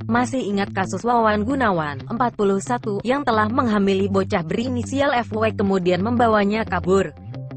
Masih ingat kasus Wawan Gunawan, 41, yang telah menghamili bocah berinisial FW kemudian membawanya kabur?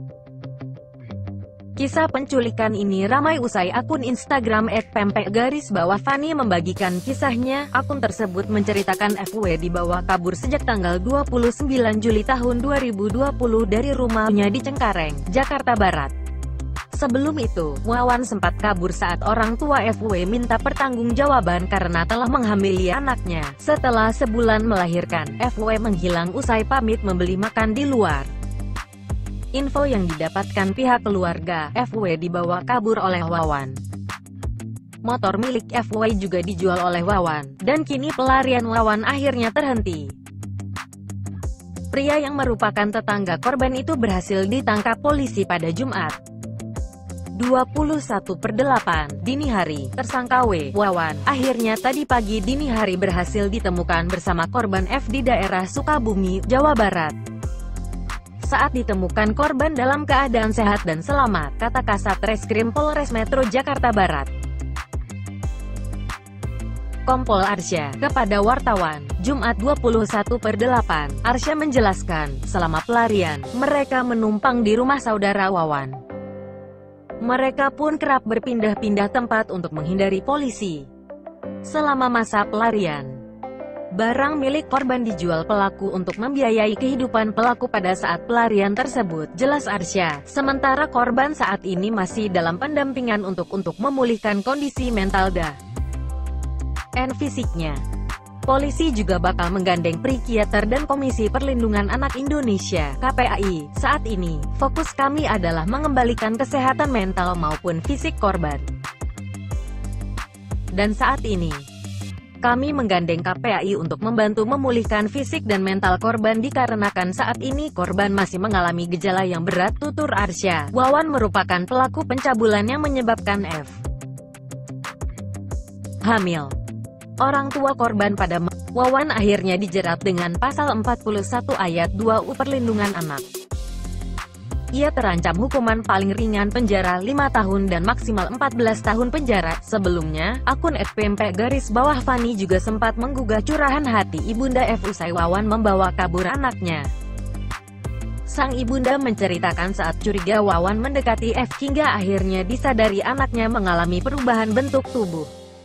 Kisah penculikan ini ramai usai akun Instagram @pempek_Fani membagikan kisahnya. Akun tersebut menceritakan FW dibawa kabur sejak tanggal 29 Juli tahun 2020 dari rumahnya di Cengkareng, Jakarta Barat. Sebelum itu, Wawan sempat kabur saat orang tua FW minta pertanggungjawaban karena telah menghamili anaknya. Setelah sebulan melahirkan, FW menghilang usai pamit membeli makan di luar. Info yang didapatkan pihak keluarga, FW dibawa kabur oleh Wawan. Motor milik FW juga dijual oleh Wawan, dan kini pelarian Wawan akhirnya terhenti. Pria yang merupakan tetangga korban itu berhasil ditangkap polisi pada Jumat 21/8 dini hari. Tersangka Wawan akhirnya tadi pagi dini hari berhasil ditemukan bersama korban F di daerah Sukabumi, Jawa Barat. Saat ditemukan korban dalam keadaan sehat dan selamat, kata Kasat Reskrim Polres Metro Jakarta Barat, Kompol Arsya, kepada wartawan, Jumat 21/8. Arsya menjelaskan, selama pelarian, mereka menumpang di rumah saudara Wawan. Mereka pun kerap berpindah-pindah tempat untuk menghindari polisi. Selama masa pelarian, barang milik korban dijual pelaku untuk membiayai kehidupan pelaku pada saat pelarian tersebut, jelas Arsya. Sementara korban saat ini masih dalam pendampingan untuk memulihkan kondisi mental dan fisiknya. Polisi juga bakal menggandeng psikiater dan Komisi Perlindungan Anak Indonesia (KPAI). Saat ini, fokus kami adalah mengembalikan kesehatan mental maupun fisik korban. Dan saat ini, kami menggandeng KPAI untuk membantu memulihkan fisik dan mental korban dikarenakan saat ini korban masih mengalami gejala yang berat, tutur Arsya. Wawan merupakan pelaku pencabulan yang menyebabkan F hamil. Orang tua korban pada Wawan akhirnya dijerat dengan pasal 41 ayat 2 UU Perlindungan Anak. Ia terancam hukuman paling ringan penjara 5 tahun dan maksimal 14 tahun penjara. Sebelumnya, akun @pempek_Fani juga sempat menggugah curahan hati ibunda F usai Wawan membawa kabur anaknya. Sang ibunda menceritakan saat curiga Wawan mendekati F hingga akhirnya disadari anaknya mengalami perubahan bentuk tubuh,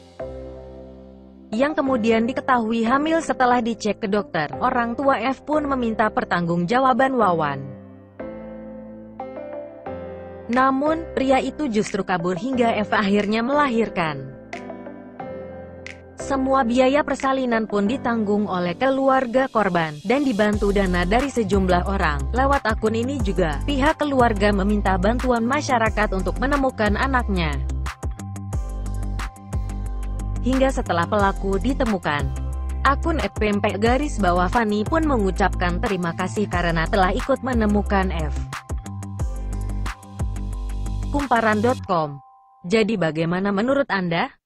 yang kemudian diketahui hamil setelah dicek ke dokter. Orang tua F pun meminta pertanggungjawaban Wawan. Namun, pria itu justru kabur hingga F akhirnya melahirkan. Semua biaya persalinan pun ditanggung oleh keluarga korban, dan dibantu dana dari sejumlah orang. Lewat akun ini juga, pihak keluarga meminta bantuan masyarakat untuk menemukan anaknya. Hingga setelah pelaku ditemukan, akun @pempek_Fani pun mengucapkan terima kasih karena telah ikut menemukan F. Kumparan.com. Jadi bagaimana menurut Anda?